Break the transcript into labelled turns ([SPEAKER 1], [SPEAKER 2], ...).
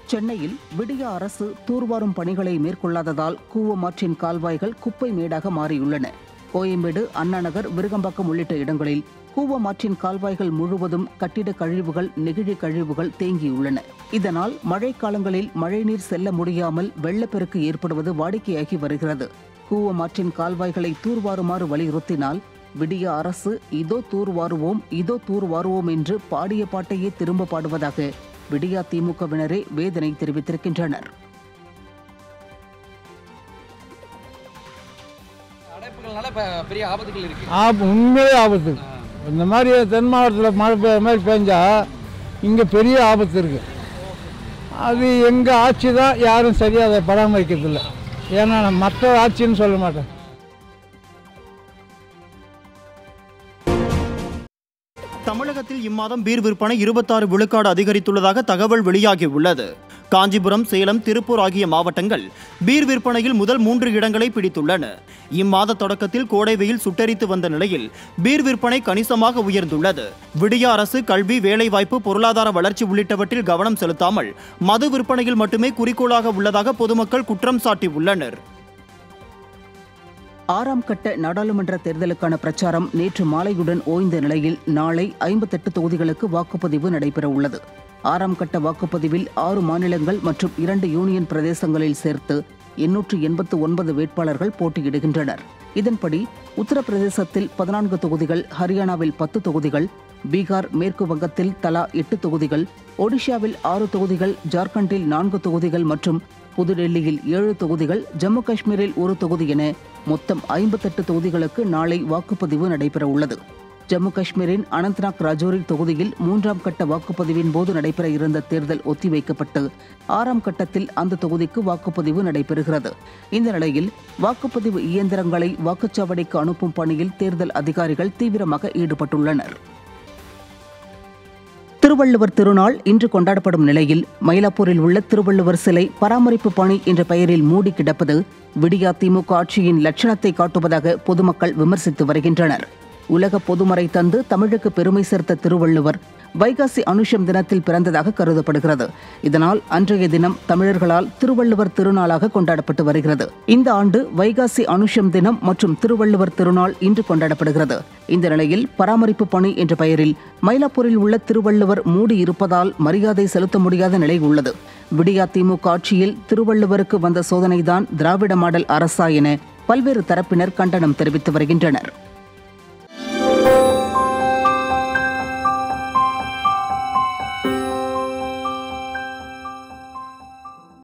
[SPEAKER 1] சென்னையில் விடிய அரசு தூர்வாரும் பணிகளை மேற்கொள்ளாததால் கூவமாற்றின் கால்வாய்கள் குப்பை மேடாக மாறியுள்ளன. கோயம்பேடு, அண்ணாநகர், விருகம்பாக்கம் உள்ளிட்ட இடங்களில் கூவமாற்றின் கால்வாய்கள் முழுவதும் கட்டிட கழிவுகள், நெகிழி கழிவுகள் தேங்கியுள்ளன. இதனால் மழைக்காலங்களில் மழைநீர் செல்ல முடியாமல் வெள்ளப்பெருக்கு ஏற்படுவது வாடிக்கையாகி வருகிறது. கூவமாற்றின் கால்வாய்களை தூர்வாருமாறு வலியுறுத்தினால் விடிய அரசு இதோ தூர்வாருவோம், இதோ தூர்வாருவோம் என்று பாடிய பாட்டையே திரும்ப பாடுவதாக விடியா திமுகவினரே வேதனை தெரிவித்திருக்கின்றனர்.
[SPEAKER 2] உண்மையே ஆபத்து. இந்த மாதிரி தென் மாவட்டத்தில் மழை பெஞ்சா இங்கே பெரிய ஆபத்து இருக்கு. அது எங்கள் ஆட்சி தான் யாரும் சரியாக அதை பராமரிக்கிறதில்ல. ஏன்னா நான் மற்ற ஆட்சின்னு சொல்ல மாட்டேன்.
[SPEAKER 3] தமிழகத்தில் இம்மாதம் பீர் விற்பனை 26 விழுக்காடு அதிகரித்துள்ளதாக தகவல் வெளியாகியுள்ளது. காஞ்சிபுரம், சேலம், திருப்பூர் ஆகிய மாவட்டங்கள் பீர் விற்பனையில் முதல் 3 இடங்களை பிடித்துள்ளன. இம்மாத தொடக்கத்தில் கோடை வெயில் சுட்டெரித்து வந்த நிலையில் பீர் விற்பனை கணிசமாக உயர்ந்துள்ளது. விடிய அரசு கல்வி, வேலைவாய்ப்பு, பொருளாதார வளர்ச்சி உள்ளிட்டவற்றில் கவனம் செலுத்தாமல் மது விற்பனையில் மட்டுமே குறிக்கோளாக உள்ளதாக பொதுமக்கள் குற்றம் சாட்டியுள்ளனர்.
[SPEAKER 1] 6ஆம் கட்ட நாடாளுமன்ற தேர்தலுக்கான பிரச்சாரம் நேற்று மாலையுடன் ஓய்ந்த நிலையில் நாளை 58 தொகுதிகளுக்கு வாக்குப்பதிவு நடைபெற உள்ளது. 6ஆம் கட்ட வாக்குப்பதிவில் 6 மாநிலங்கள் மற்றும் 2 யூனியன் பிரதேசங்களில் சேர்த்து 889 வேட்பாளர்கள் போட்டியிடுகின்றனர். இதன்படி உத்தரப்பிரதேசத்தில் 14 தொகுதிகள், ஹரியானாவில் 10 தொகுதிகள், பீகார், மேற்கு வங்கத்தில் தலா 8 தொகுதிகள், ஒடிஷாவில் 6 தொகுதிகள், ஜார்க்கண்டில் 4 தொகுதிகள் மற்றும் புதுடெல்லியில் 7 தொகுதிகள், ஜம்மு காஷ்மீரில் 1 தொகுதி என மொத்தம் 58 தொகுதிகளுக்கு நாளை வாக்குப்பதிவு நடைபெற உள்ளது. ஜம்மு காஷ்மீரின் அனந்த்நாக் ராஜோரி தொகுதியில் 3ஆம் கட்ட வாக்குப்பதிவின் போது நடைபெற இருந்த தேர்தல் ஒத்திவைக்கப்பட்டு 6ஆம் கட்டத்தில் அந்த தொகுதிக்கு வாக்குப்பதிவு நடைபெறுகிறது. இந்த நிலையில் வாக்குப்பதிவு இயந்திரங்களை வாக்குச்சாவடிக்கு அனுப்பும் பணியில் தேர்தல் அதிகாரிகள் தீவிரமாக ஈடுபட்டுள்ளனர். திருவள்ளுவர் திருநாள் இன்று கொண்டாடப்படும் நிலையில் மயிலாப்பூரில் உள்ள திருவள்ளுவர் சிலை பராமரிப்பு பணி என்ற பெயரில் மூடி கிடப்பது விடியா திமுக ஆட்சியின் லட்சணத்தை காட்டுவதாக பொதுமக்கள் விமர்சித்து வருகின்றனர். உலக பொதுமறை தந்து தமிழுக்கு பெருமை சேர்த்த திருவள்ளுவர் வைகாசி அனுஷம் தினத்தில் பிறந்ததாக கருதப்படுகிறது. இதனால் அன்றைய தினம் தமிழர்களால் திருவள்ளுவர் திருநாளாக கொண்டாடப்பட்டு வருகிறது. இந்த ஆண்டு வைகாசி அனுஷம் தினம் மற்றும் திருவள்ளுவர் திருநாள் இன்று கொண்டாடப்படுகிறது. இந்த நிலையில் பராமரிப்பு பணி என்ற பெயரில் மயிலாப்பூரில் உள்ள திருவள்ளுவர் மூடி இருப்பதால் மரியாதை செலுத்த முடியாத நிலை உள்ளது. விடியா திமுக ஆட்சியில் திருவள்ளுவருக்கு வந்த சோதனைதான் திராவிட மாடல் அரசா என பல்வேறு தரப்பினர் கண்டனம் தெரிவித்து வருகின்றனர்.